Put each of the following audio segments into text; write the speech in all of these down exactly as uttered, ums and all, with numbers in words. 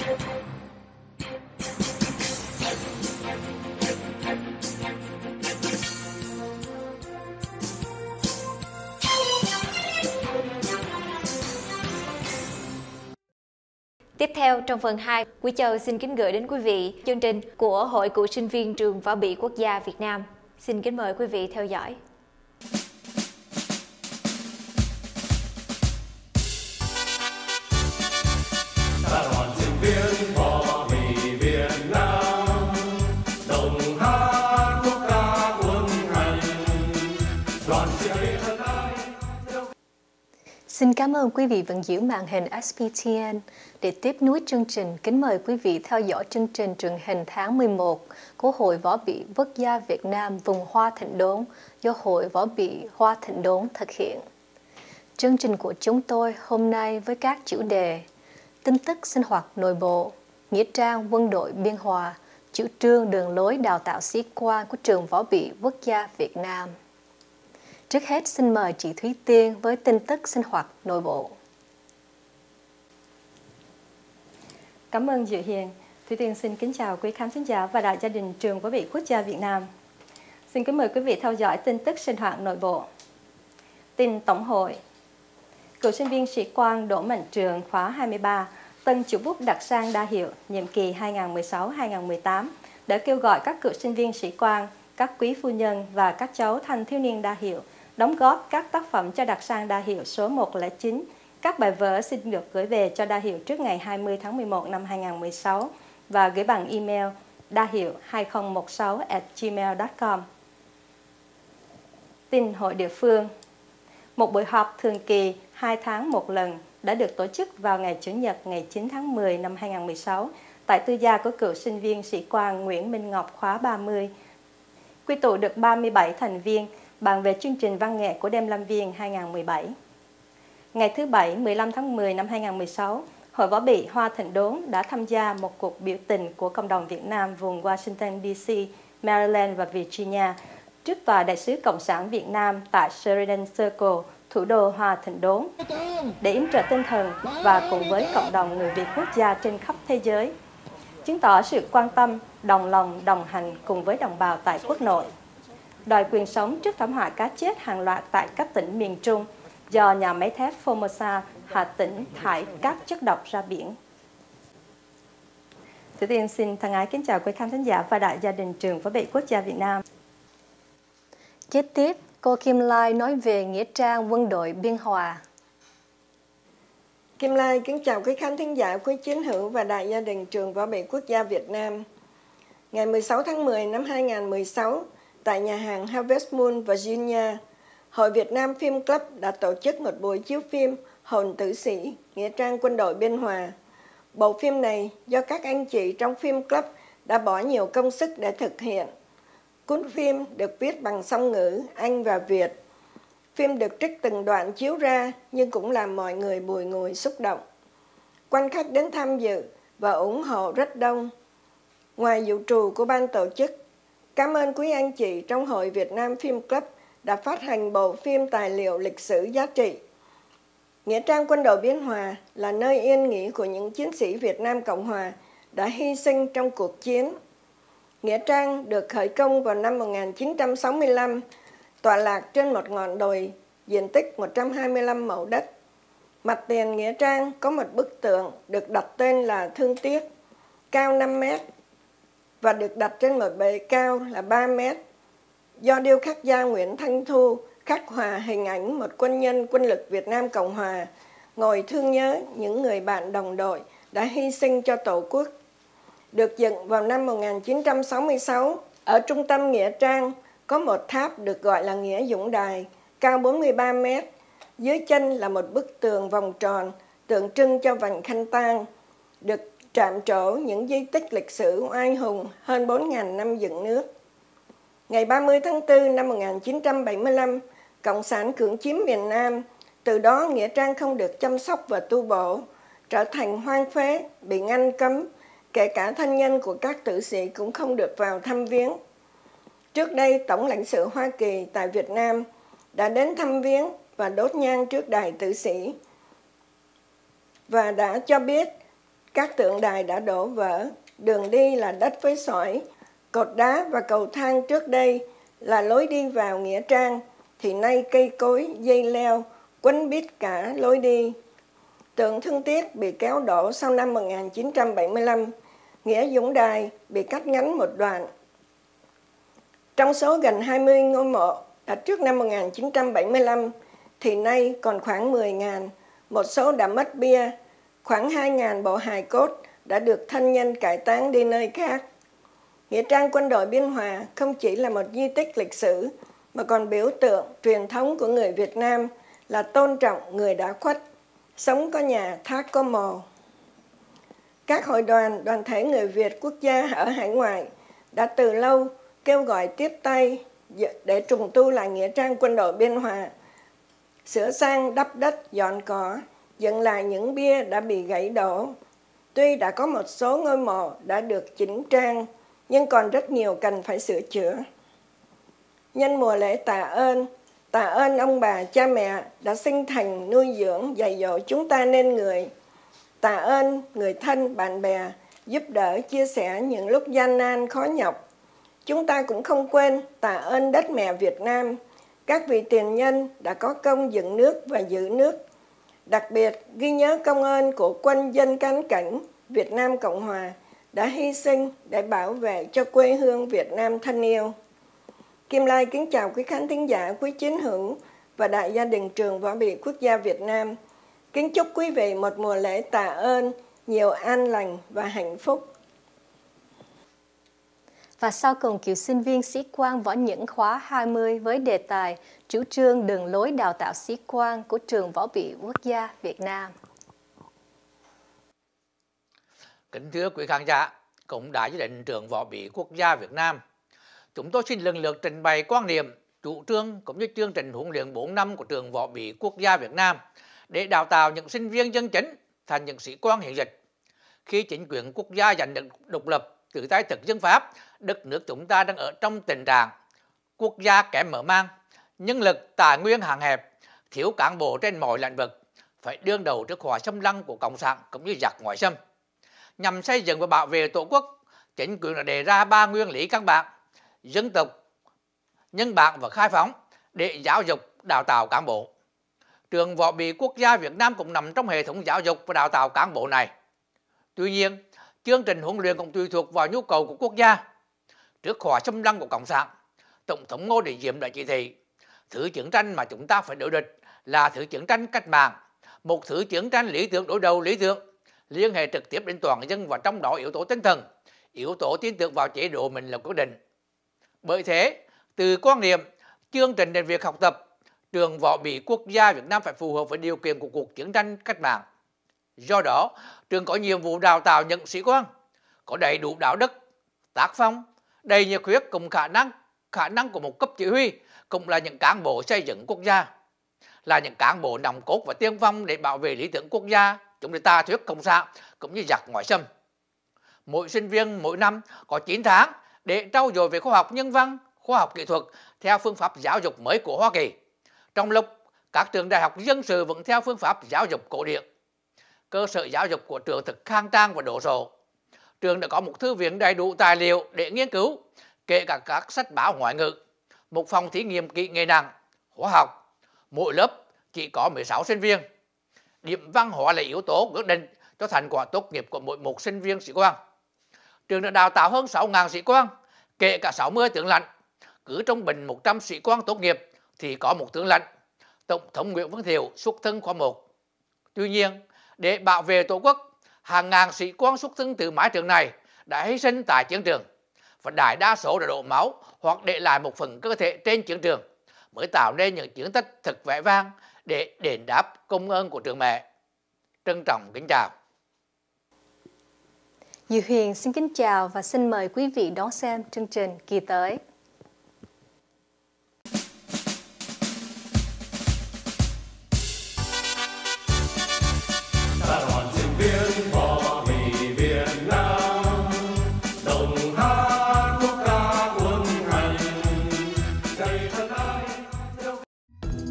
Tiếp theo, trong phần hai, Quý Châu xin kính gửi đến quý vị chương trình của Hội Cựu sinh viên Trường Võ bị Quốc gia Việt Nam. Xin kính mời quý vị theo dõi. Xin cảm ơn quý vị vẫn giữ màn hình ét pê tê en. Để tiếp nối chương trình, kính mời quý vị theo dõi chương trình truyền hình tháng mười một của Hội Võ bị Quốc gia Việt Nam vùng Hoa Thịnh Đốn do Hội Võ bị Hoa Thịnh Đốn thực hiện. Chương trình của chúng tôi hôm nay với các chủ đề: tin tức sinh hoạt nội bộ, nghĩa trang quân đội Biên Hòa, chủ trương đường lối đào tạo sĩ quan của Trường Võ bị Quốc gia Việt Nam. Trước hết xin mời chị Thúy Tiên với tin tức sinh hoạt nội bộ. Cảm ơn Diệu Hiền. Thúy Tiên xin kính chào quý khán thính giả và đại gia đình Trường Võ bị Quốc gia Việt Nam. Xin kính mời quý vị theo dõi tin tức sinh hoạt nội bộ. Tin tổng hội. Cựu sinh viên sĩ quan Đỗ Mạnh Trường khóa hai mươi ba, tân chủ bút đặc sang đa hiệu nhiệm kỳ hai nghìn không trăm mười sáu đến hai nghìn không trăm mười tám đã kêu gọi các cựu sinh viên sĩ quan, các quý phu nhân và các cháu thanh thiếu niên đa hiệu đóng góp các tác phẩm cho đặc sang đa hiệu số một không chín. Các bài vở xin được gửi về cho đa hiệu trước ngày hai mươi tháng mười một năm hai nghìn không trăm mười sáu và gửi bằng email đa hiệu hai không một sáu a gmail chấm com. Tin hội địa phương. Một buổi họp thường kỳ hai tháng một lần đã được tổ chức vào ngày Chủ nhật ngày chín tháng mười năm hai nghìn không trăm mười sáu tại tư gia của cựu sinh viên sĩ quan Nguyễn Minh Ngọc khóa ba mươi. Quy tụ được ba mươi bảy thành viên bàn về chương trình văn nghệ của đêm Lam Viên hai nghìn không trăm mười bảy. Ngày thứ Bảy, mười lăm tháng mười năm hai nghìn không trăm mười sáu, Hội Võ bị Hoa Thịnh Đốn đã tham gia một cuộc biểu tình của cộng đồng Việt Nam vùng Washington đê xê, Maryland và Virginia trước tòa Đại sứ Cộng sản Việt Nam tại Sheridan Circle, thủ đô Hoa Thịnh Đốn, để yểm trợ tinh thần và cùng với cộng đồng người Việt quốc gia trên khắp thế giới, chứng tỏ sự quan tâm, đồng lòng, đồng hành cùng với đồng bào tại quốc nội, đòi quyền sống trước thảm họa cá chết hàng loạt tại các tỉnh miền Trung do nhà máy thép Formosa Hà Tĩnh thải các chất độc ra biển. Thúy Tiên xin thân ái kính chào quý khán thính giả và đại gia đình Trường Võ bị Quốc gia Việt Nam. Kế tiếp, cô Kim Lai nói về nghĩa trang quân đội Biên Hòa. Kim Lai kính chào quý khán thính giả, quý chiến hữu và đại gia đình Trường Võ bị Quốc gia Việt Nam. Ngày mười sáu tháng mười năm hai nghìn không trăm mười sáu, tại nhà hàng Harvest Moon, Virginia, Hội Việt Nam Film Club đã tổ chức một buổi chiếu phim Hồn Tử Sĩ, nghĩa trang quân đội Biên Hòa. Bộ phim này do các anh chị trong Film Club đã bỏ nhiều công sức để thực hiện. Cuốn phim được viết bằng song ngữ Anh và Việt. Phim được trích từng đoạn chiếu ra nhưng cũng làm mọi người bùi ngùi xúc động. Quan khách đến tham dự và ủng hộ rất đông. Ngoài vụ trù của ban tổ chức, cảm ơn quý anh chị trong Hội Việt Nam Film Club đã phát hành bộ phim tài liệu lịch sử giá trị. Nghĩa trang quân đội Biên Hòa là nơi yên nghỉ của những chiến sĩ Việt Nam Cộng Hòa đã hy sinh trong cuộc chiến. Nghĩa trang được khởi công vào năm một nghìn chín trăm sáu mươi lăm, tọa lạc trên một ngọn đồi, diện tích một trăm hai mươi lăm mẫu đất. Mặt tiền nghĩa trang có một bức tượng được đặt tên là Thương Tiếc, cao năm mét và được đặt trên một bệ cao là ba mét. Do điêu khắc gia Nguyễn Thanh Thu khắc họa hình ảnh một quân nhân quân lực Việt Nam Cộng Hòa ngồi thương nhớ những người bạn đồng đội đã hy sinh cho Tổ quốc. Được dựng vào năm một nghìn chín trăm sáu mươi sáu, ở trung tâm nghĩa trang có một tháp được gọi là Nghĩa Dũng Đài, cao bốn mươi ba mét. Dưới chân là một bức tường vòng tròn tượng trưng cho vành khăn tang, được trạm trổ những di tích lịch sử oai hùng hơn bốn nghìn năm dựng nước. Ngày ba mươi tháng tư năm một nghìn chín trăm bảy mươi lăm, Cộng sản cưỡng chiếm miền Nam, từ đó nghĩa trang không được chăm sóc và tu bổ, trở thành hoang phế, bị ngăn cấm, kể cả thân nhân của các tử sĩ cũng không được vào thăm viếng. Trước đây, Tổng lãnh sự Hoa Kỳ tại Việt Nam đã đến thăm viếng và đốt nhang trước đài tử sĩ và đã cho biết Các tượng đài đã đổ vỡ, đường đi là đất với sỏi, cột đá và cầu thang trước đây là lối đi vào nghĩa trang, thì nay cây cối, dây leo quấn bít cả lối đi. Tượng Thương Tiếc bị kéo đổ sau năm một nghìn chín trăm bảy mươi lăm, nghĩa Dũng Đài bị cắt ngắn một đoạn. Trong số gần hai mươi ngôi mộ đặt trước năm một nghìn chín trăm bảy mươi lăm, thì nay còn khoảng mười nghìn, một số đã mất bia, khoảng hai nghìn bộ hài cốt đã được thân nhân cải táng đi nơi khác. Nghĩa trang Quân đội Biên Hòa không chỉ là một di tích lịch sử, mà còn biểu tượng truyền thống của người Việt Nam là tôn trọng người đã khuất, sống có nhà, thác có mồ. Các hội đoàn, đoàn thể người Việt quốc gia ở hải ngoại đã từ lâu kêu gọi tiếp tay để trùng tu lại Nghĩa trang Quân đội Biên Hòa, sửa sang đắp đất, dọn cỏ, dựng lại những bia đã bị gãy đổ. Tuy đã có một số ngôi mộ đã được chỉnh trang, nhưng còn rất nhiều cần phải sửa chữa. Nhân mùa lễ tạ ơn, tạ ơn ông bà, cha mẹ đã sinh thành, nuôi dưỡng, dạy dỗ chúng ta nên người. Tạ ơn người thân, bạn bè, giúp đỡ, chia sẻ những lúc gian nan, khó nhọc. Chúng ta cũng không quên tạ ơn đất mẹ Việt Nam, các vị tiền nhân đã có công dựng nước và giữ nước. Đặc biệt, ghi nhớ công ơn của quân dân cán cảnh Việt Nam Cộng Hòa đã hy sinh để bảo vệ cho quê hương Việt Nam thân yêu. Kim Lai kính chào quý khán thính giả, quý chiến hữu và đại gia đình Trường Võ Bị Quốc gia Việt Nam. Kính chúc quý vị một mùa lễ tạ ơn, nhiều an lành và hạnh phúc. Và sau cùng cựu sinh viên sĩ quan Võ Nhẫn khóa hai mươi với đề tài chủ trương đường lối đào tạo sĩ quan của Trường Võ Bị Quốc gia Việt Nam. Kính thưa quý khán giả, cũng đã gia đình Trường Võ Bị Quốc gia Việt Nam, chúng tôi xin lần lượt trình bày quan niệm, chủ trương cũng như chương trình huấn luyện bốn năm của Trường Võ Bị Quốc gia Việt Nam để đào tạo những sinh viên chân chính thành những sĩ quan hiện dịch. Khi chính quyền quốc gia giành được độc lập từ tay thực dân Pháp, đất nước chúng ta đang ở trong tình trạng quốc gia kém mở mang, nhân lực, tài nguyên hạn hẹp, thiếu cán bộ trên mọi lĩnh vực, phải đương đầu trước họa xâm lăng của cộng sản cũng như giặc ngoại xâm. Nhằm xây dựng và bảo vệ Tổ quốc, chính quyền đã đề ra ba nguyên lý căn bản: dân tộc, nhân bản và khai phóng để giáo dục, đào tạo cán bộ. Trường Võ Bị Quốc gia Việt Nam cũng nằm trong hệ thống giáo dục và đào tạo cán bộ này. Tuy nhiên, chương trình huấn luyện cũng tùy thuộc vào nhu cầu của quốc gia. Trước họa xâm lăng của cộng sản, Tổng thống Ngô Đình Diệm đã chỉ thị thứ chiến tranh mà chúng ta phải đối địch là thứ chiến tranh cách mạng, một thứ chiến tranh lý tưởng đối đầu lý tưởng, liên hệ trực tiếp đến toàn dân, và trong đó yếu tố tinh thần, yếu tố tin tưởng vào chế độ mình là quyết định. Bởi thế, từ quan niệm, chương trình đến việc học tập, Trường Võ Bị Quốc gia Việt Nam phải phù hợp với điều kiện của cuộc chiến tranh cách mạng. Do đó, trường có nhiệm vụ đào tạo những sĩ quan có đầy đủ đạo đức, tác phong, đầy nhiệt huyết cùng khả năng khả năng của một cấp chỉ huy, cũng là những cán bộ xây dựng quốc gia, là những cán bộ nòng cốt và tiên phong để bảo vệ lý tưởng quốc gia, chống lại tà thuyết cộng sản cũng như giặc ngoại xâm. Mỗi sinh viên mỗi năm có chín tháng để trau dồi về khoa học nhân văn, khoa học kỹ thuật theo phương pháp giáo dục mới của Hoa Kỳ, trong lúc các trường đại học dân sự vẫn theo phương pháp giáo dục cổ điển. Cơ sở giáo dục của trường thực khang trang và đồ sộ. Trường đã có một thư viện đầy đủ tài liệu để nghiên cứu, kể cả các sách báo ngoại ngữ, một phòng thí nghiệm kỹ nghệ nặng, hóa học. Mỗi lớp chỉ có mười sáu sinh viên. Điểm văn hóa là yếu tố quyết định cho thành quả tốt nghiệp của mỗi một sinh viên sĩ quan. Trường đã đào tạo hơn sáu nghìn sĩ quan, kể cả sáu mươi tướng lãnh. Cứ trung bình một trăm sĩ quan tốt nghiệp thì có một tướng lãnh. Tổng thống Nguyễn Văn Thiệu xuất thân khóa một. Tuy nhiên, để bảo vệ Tổ quốc, hàng ngàn sĩ quan xuất thân từ mái trường này đã hy sinh tại chiến trường, và đại đa số đã đổ máu hoặc để lại một phần cơ thể trên chiến trường, mới tạo nên những chiến tích thật vẻ vang để đền đáp công ơn của trường mẹ. Trân trọng kính chào. Diệu Huyền xin kính chào và xin mời quý vị đón xem chương trình kỳ tới.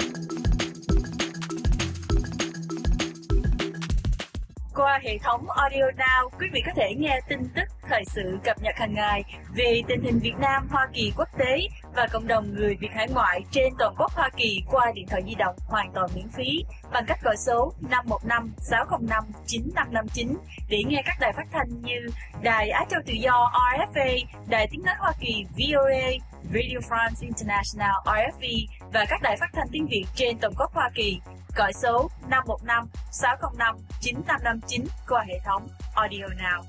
Qua hệ thống audio Audio Now, quý vị có thể nghe tin tức, thời sự cập nhật hàng ngày về tình hình Việt Nam, Hoa Kỳ, quốc tế và cộng đồng người Việt hải ngoại trên toàn quốc Hoa Kỳ qua điện thoại di động hoàn toàn miễn phí bằng cách gọi số năm một năm sáu không năm chín năm năm chín để nghe các đài phát thanh như Đài Á Châu Tự Do R F A, Đài Tiếng Nói Hoa Kỳ V O A, Radio France International R F V và các đài phát thanh tiếng Việt trên toàn quốc Hoa Kỳ. Gọi số năm một năm sáu không năm chín năm năm chín qua hệ thống Audio Now.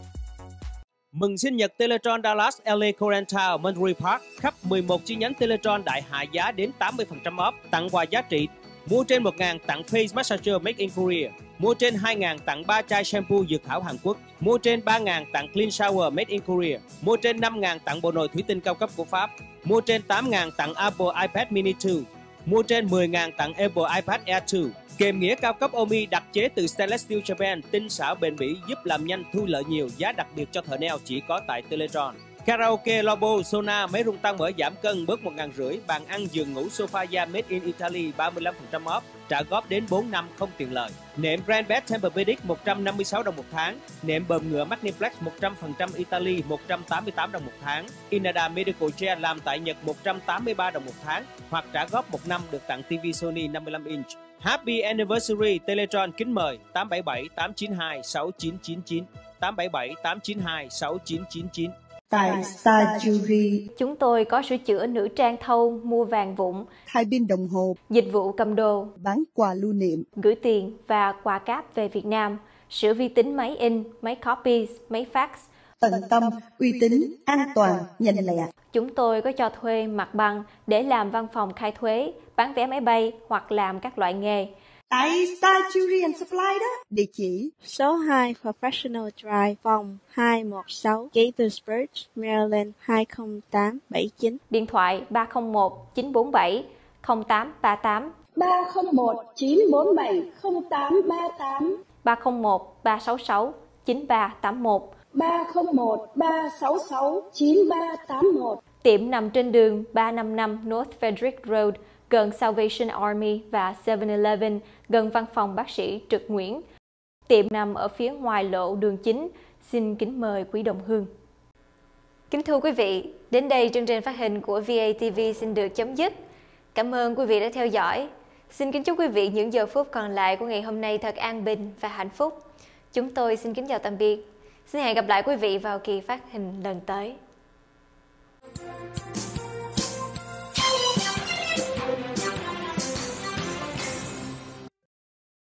Mừng sinh nhật Teletron Dallas, L A, Corantown, Monterey Park. Khắp mười một chi nhánh Teletron đại hạ giá đến tám mươi phần trăm off. Tặng quà giá trị. Mua trên một nghìn tặng Face Massager Made in Korea. Mua trên hai nghìn tặng ba chai shampoo dược thảo Hàn Quốc. Mua trên ba nghìn tặng Clean Shower Made in Korea. Mua trên năm nghìn tặng bộ nồi thủy tinh cao cấp của Pháp. Mua trên tám nghìn tặng Apple iPad Mini hai. Mua trên mười nghìn tặng Apple iPad Air hai. Kèm nghĩa cao cấp Omi đặc chế từ Stainless Steel Japan, tinh xảo bền bỉ giúp làm nhanh thu lợi nhiều, giá đặc biệt cho thợ nail chỉ có tại Teletron. Karaoke, Lobo, Sona, máy rung tăng mỡ giảm cân bớt một nghìn năm trăm, bàn ăn giường ngủ sofa da made in Italy ba mươi lăm phần trăm off, trả góp đến bốn năm không tiền lời. Nệm Brand Bed Tempur-Pedic một trăm năm mươi sáu đồng một tháng, nệm bờm ngựa Magniflex một trăm phần trăm Italy một trăm tám mươi tám đồng một tháng, Inada Medical Chair làm tại Nhật một trăm tám mươi ba đồng một tháng, hoặc trả góp một năm được tặng ti vi Sony năm mươi lăm inch. Happy Anniversary Teletron kính mời tám bảy bảy tám chín hai sáu chín chín chín, tám bảy bảy tám chín hai sáu chín chín chín. Tại Star Jewelry, chúng tôi có sửa chữa nữ trang thâu, mua vàng vụn, thay pin đồng hồ, dịch vụ cầm đồ, bán quà lưu niệm, gửi tiền và quà cáp về Việt Nam, sửa vi tính máy in, máy copy, máy fax. Tận tâm, uy tín, an toàn, nhanh lẹ. Chúng tôi có cho thuê mặt bằng để làm văn phòng khai thuế, bán vé máy bay hoặc làm các loại nghề. Tại Star Jewelry and Supply đó, địa chỉ số hai Professional Drive, phòng hai một sáu, Gaithersburg, Maryland hai không tám bảy chín. Điện thoại ba không một chín bốn bảy không tám ba tám, ba không một chín bốn bảy không tám ba tám, ba không một ba sáu sáu chín ba tám một, ba không một ba sáu sáu chín ba tám một. Tiệm nằm trên đường ba năm năm North Frederick Road, gần Salvation Army và seven eleven, gần văn phòng bác sĩ Trực Nguyễn. Tiệm nằm ở phía ngoài lộ đường chính. Xin kính mời quý đồng hương. Kính thưa quý vị, đến đây chương trình phát hình của vê a tê vê xin được chấm dứt. Cảm ơn quý vị đã theo dõi. Xin kính chúc quý vị những giờ phút còn lại của ngày hôm nay thật an bình và hạnh phúc. Chúng tôi xin kính chào tạm biệt. Xin hẹn gặp lại quý vị vào kỳ phát hình lần tới.